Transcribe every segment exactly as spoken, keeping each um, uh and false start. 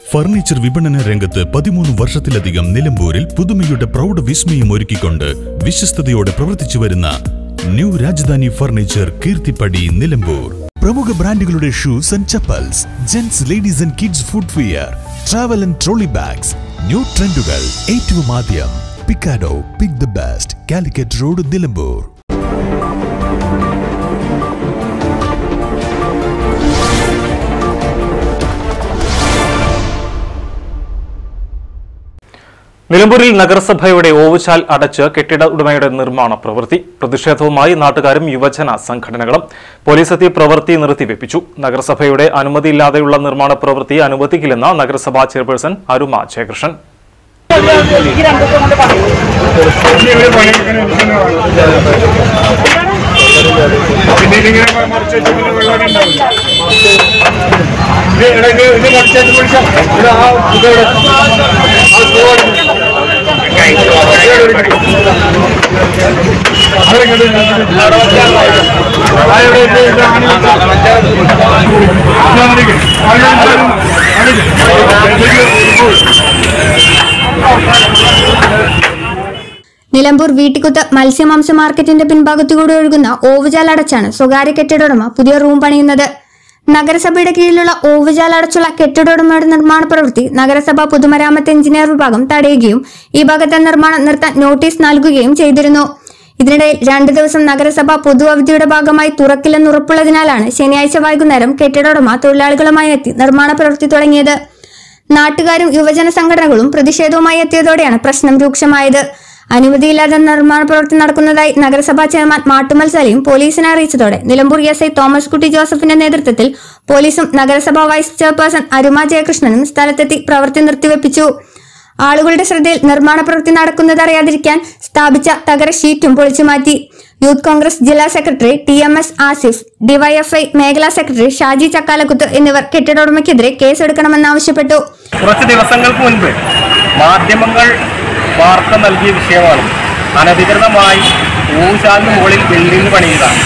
Furniture വിപണന രംഗത്ത് പതിമൂന്ന് വർഷത്തിലധികം നിലമ്പൂരിൽ പുതുമയുടെ പ്രൗഢ വിസ്മയം ഒരുക്കിക്കൊണ്ട് വിശ്വസ്തയോടെ പ്രവർത്തിച്ചു വരുന്ന ന്യൂ രാജധാനി ഫർണിച്ചർ കീർത്തിപ്പടി നിലമ്പൂർ. പ്രമുഖ ബ്രാൻഡുകളുടെ shoes and chappals, gents, ladies and kids footwear, travel and trolley bags, new ട്രെൻഡുകൾ ഏറ്റവും ആദ്യം. Picado, pick the best, Calicut road, Nilambur. നിലമ്പൂരിൽ നഗരസഭയുടെ ഓവുചാൽ അടച്ച് കെട്ടിട ഉടമയുടെ നിർമ്മാണ പ്രവൃത്തി. പ്രതിഷേധവുമായി നാട്ടുകാരും യുവജന സംഘടനകളും. പോലീസ് എത്തി പ്രവൃത്തി നിർത്തിവെപ്പിച്ചു. നഗരസഭയുടെ അനുമതിയില്ലാതെയുള്ള നിർമ്മാണ പ്രവൃത്തി അനുവദിക്കില്ലെന്ന് നഗരസഭാ ചെയർപേഴ്സൺ അരുമ ജയകൃഷ്ണൻ. നിലമ്പൂർ വീട്ടിക്കുത്ത് മത്സ്യമാംസ മാർക്കറ്റിന്റെ പിൻഭാഗത്തുകൂടി ഒഴുകുന്ന ഓവുചാൽ അടച്ചാണ് സ്വകാര്യ കെട്ടിടോടമ പുതിയ റൂം പണിയുന്നത്. നഗരസഭയുടെ കീഴിലുള്ള ഓവുചാൽ അടച്ചുള്ള കെട്ടിടോടമയുടെ നിർമ്മാണ പ്രവൃത്തി നഗരസഭ പൊതുമരാമത്ത് എഞ്ചിനീയർ വിഭാഗം തടയുകയും ഈ ഭാഗത്തെ നിർമ്മാണം നിർത്താൻ നോട്ടീസ് നൽകുകയും ചെയ്തിരുന്നു. ഇതിനിടയിൽ രണ്ടു ദിവസം നഗരസഭ പൊതു അവധിയുടെ ഭാഗമായി തുറക്കില്ലെന്ന് ഉറപ്പുള്ളതിനാലാണ് ശനിയാഴ്ച വൈകുന്നേരം കെട്ടിടോടമ തൊഴിലാളികളുമായി എത്തി നിർമ്മാണ പ്രവൃത്തി തുടങ്ങിയത്. നാട്ടുകാരും യുവജന സംഘടനകളും പ്രതിഷേധവുമായി എത്തിയതോടെയാണ് പ്രശ്നം രൂക്ഷമായത്. അനുമതിയില്ലാതെ നിർമ്മാണ പ്രവൃത്തി നടക്കുന്നതായി നഗരസഭാ ചെയർമാൻ മാട്ടുമൽ സലീം പോലീസിനെ അറിയിച്ചതോടെ നിലമ്പൂർ എസ് ഐ തോമസ് കുട്ടി ജോസഫിന്റെ നേതൃത്വത്തിൽ പോലീസും നഗരസഭാ വൈസ് ചെയർപേഴ്സൺ അരുമ ജയകൃഷ്ണനും സ്ഥലത്തെത്തി പ്രവൃത്തി നിർത്തിവെപ്പിച്ചു. ആളുകളുടെ ശ്രദ്ധയിൽ നിർമ്മാണ പ്രവൃത്തി നടക്കുന്നത് അറിയാതിരിക്കാൻ സ്ഥാപിച്ച തകര ഷീറ്റും പൊളിച്ചുമാറ്റി. യൂത്ത് കോൺഗ്രസ് ജില്ലാ secretary T M S Asif, DYFI മേഖലാ സെക്രട്ടറി ഷാജി ചക്കാലക്കുത്ത് എന്നിവർ കെട്ടിട ഉടമയ്ക്കെതിരെ കേസെടുക്കണമെന്നാവശ്യപ്പെട്ടു. കുറച്ച് ദിവസങ്ങൾക്ക് മുൻപ് മാധ്യമങ്ങൾ വാർത്ത നൽകിയ വിഷയമാണ്. അനധികൃതമായി ഓവുചാലിന് മുകളിൽ ബിൽഡിംഗ് പണിയുകയാണ്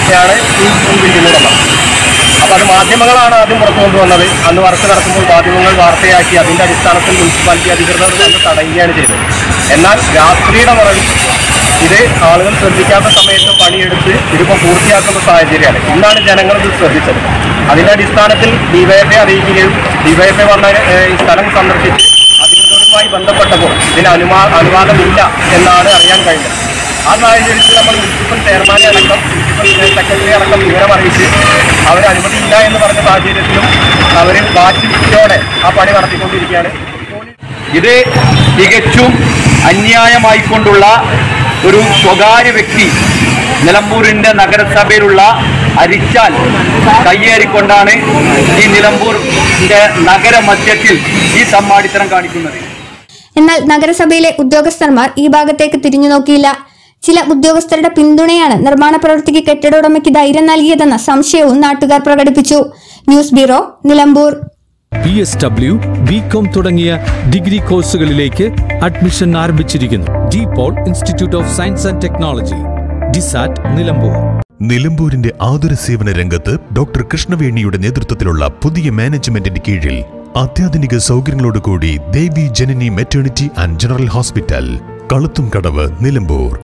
ഈ ബിൽഡിംഗ് ഉടമ. അപ്പോൾ അത് മാധ്യമങ്ങളാണ് ആദ്യം പുറത്തു കൊണ്ടുവന്നത്. അന്ന് വർക്ക് നടക്കുമ്പോൾ മാധ്യമങ്ങൾ വാർത്തയാക്കി അതിൻ്റെ അടിസ്ഥാനത്തിൽ മുനിസിപ്പാലിറ്റി അധികൃതർ അത് തടയുകയാണ് ചെയ്തത്. എന്നാൽ രാത്രിയുടെ മറവിൽ ഇത് ആളുകൾ ശ്രദ്ധിക്കാത്ത സമയത്ത് പണിയെടുത്ത് ഇതിപ്പോൾ പൂർത്തിയാക്കുന്ന സാഹചര്യമാണ്. ഇന്നാണ് ജനങ്ങൾ ഇത് ശ്രദ്ധിച്ചത്. അതിൻ്റെ അടിസ്ഥാനത്തിൽ ഡിവൈഎഫ്ഐ അറിയിക്കുകയും ഡിവൈഎഫ്ഐ വന്ന ഈ സ്ഥലം സന്ദർശിച്ച് അധികൃതരുമായി ബന്ധപ്പെട്ടപ്പോൾ ഇതിന് അനുമാ അനുവാദമില്ല എന്നാണ് അറിയാൻ കഴിഞ്ഞത്. ആ സാഹചര്യത്തിൽ നമ്മൾ മുനിസിപ്പൽ ചെയർമാനെ അടക്കം മുനിസിപ്പൽ സെക്രട്ടറി അടക്കം വിവരം അറിയിച്ച് അവർ അനുമതിയില്ല എന്ന് പറഞ്ഞ സാഹചര്യത്തിലും അവർ വാശിയോടെ ആ പണി നടത്തിക്കൊണ്ടിരിക്കുകയാണ്. ഇത് തികച്ചും അന്യായമായിക്കൊണ്ടുള്ള ഒരു സ്വകാര്യ വ്യക്തി നിലമ്പൂരിൻ്റെ നഗരസഭയിലുള്ള അരിച്ചാൽ കയ്യേറിക്കൊണ്ടാണ് ഈ നിലമ്പൂരിൻ്റെ നഗരമധ്യത്തിൽ ഈ സമ്മാടിത്തരം കാണിക്കുന്നത്. എന്നാൽ നഗരസഭയിലെ ഉദ്യോഗസ്ഥന്മാർ ഈ ഭാഗത്തേക്ക് തിരിഞ്ഞു നോക്കിയില്ല. ചില ഉദ്യോഗസ്ഥരുടെ പിന്തുണയാണ് നിർമ്മാണ പ്രവൃത്തിക്ക് കെട്ടിട ഉടമയ്ക്ക് ധൈര്യം നൽകിയതെന്ന സംശയവും നാട്ടുകാർ പ്രകടിപ്പിച്ചു. News bureau, Nilambur. B S W, B com തുടങ്ങിയ ഡിഗ്രി കോഴ്സുകളിലേക്ക് അഡ്മിഷൻ ആരംഭിച്ചിരിക്കുന്നു. De Paul institute of science and technology, DISAT, Nilambur. നിലമ്പൂരിന്റെ ആതുര സേവന രംഗത്ത് ഡോക്ടർ കൃഷ്ണവേണിയുടെ നേതൃത്വത്തിലുള്ള പുതിയ മാനേജ്മെന്റിന്റെ കീഴിൽ അത്യാധുനിക സൗകര്യങ്ങളോടുകൂടി Devi Janani maternity and general hospital, Kaluthumkadavu, Nilambur.